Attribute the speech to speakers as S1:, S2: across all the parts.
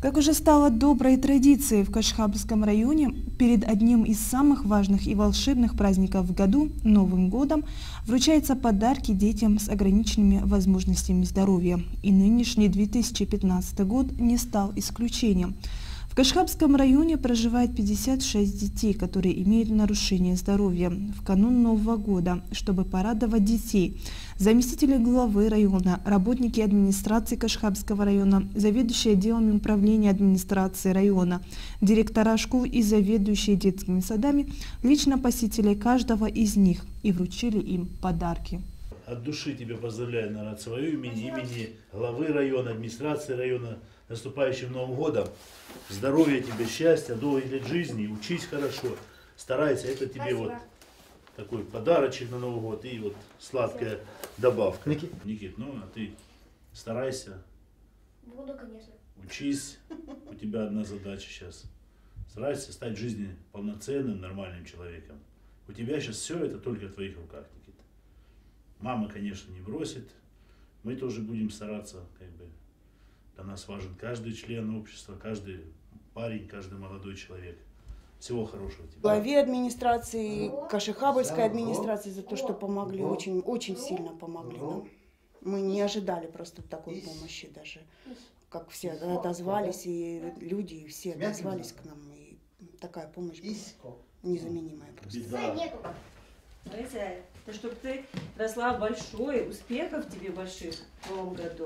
S1: Как уже стало доброй традицией в Кашхабльском районе, перед одним из самых важных и волшебных праздников в году, Новым годом, вручаются подарки детям с ограниченными возможностями здоровья. И нынешний 2015 год не стал исключением. В Кашхабльском районе проживает 56 детей, которые имеют нарушение здоровья. В канун Нового года, чтобы порадовать детей, заместители главы района, работники администрации Кашхабльского района, заведующие отделами управления администрации района, директора школ и заведующие детскими садами лично посетили каждого из них и вручили им подарки.
S2: От души тебя поздравляю, наверное, от своего имени главы района, администрации района, наступающим Новым годом. Здоровья тебе, счастья, долгих лет жизни, учись хорошо, старайся, это тебе
S3: Спасибо.
S2: вот такой подарочек на Новый год и вот сладкая добавка. Никит, ну а ты старайся.
S3: Буду, конечно.
S2: Учись, у тебя одна задача сейчас. Старайся стать в жизни полноценным, нормальным человеком. У тебя сейчас все это только в твоих руках, Никита. Мама, конечно, не бросит. Мы тоже будем стараться, как бы. Для нас важен каждый член общества, каждый парень, каждый молодой человек. Всего хорошего тебе.
S4: Главе администрации, Кашхабльской администрации за то, что помогли, очень сильно помогли нам. Мы не ожидали просто такой помощи даже, как все отозвались, и люди, и все отозвались к нам, и такая помощь была незаменимая просто.
S2: Беда.
S5: Это чтобы ты росла большой, успехов тебе больших в новом году.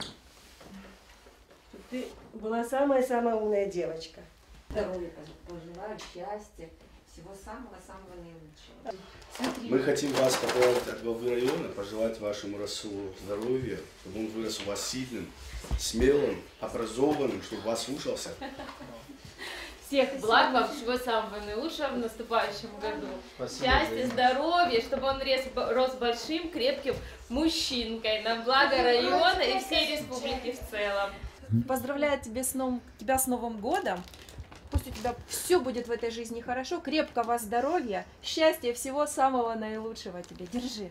S5: Чтобы ты была самая-самая умная девочка.
S6: Здоровья пожелаю, счастья, всего самого-самого наилучшего.
S7: Мы хотим вас поздравить от главы района, пожелать вашему Расулу здоровья, чтобы он вырос у вас сильным, смелым, образованным, чтобы вас слушался.
S8: Всех благ вам, всего самого наилучшего в наступающем году. Счастья, здоровья, чтобы он рос большим, крепким мужчинкой на благо района и всей республики в целом.
S9: Поздравляю тебя с Новым годом. Пусть у тебя все будет в этой жизни хорошо, крепкого здоровья, счастья, всего самого наилучшего тебе. Держи.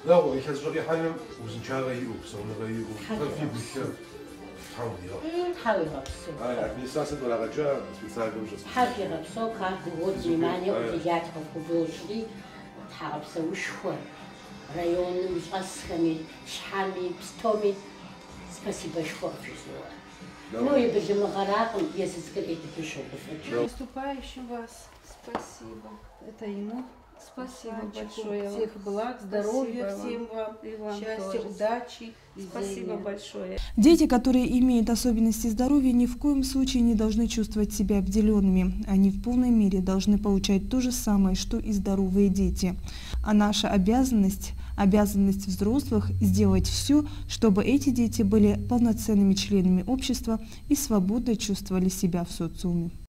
S10: Ну и бежимагараком, если скорее пишу.
S11: Наступающим вас спасибо. Это ему спасибо большое. Всех благ, здоровья всем вам, счастья, удачи. Спасибо большое.
S1: Дети, которые имеют особенности здоровья, ни в коем случае не должны чувствовать себя обделенными. Они в полной мере должны получать то же самое, что и здоровые дети. А наша обязанность взрослых сделать все, чтобы эти дети были полноценными членами общества и свободно чувствовали себя в социуме.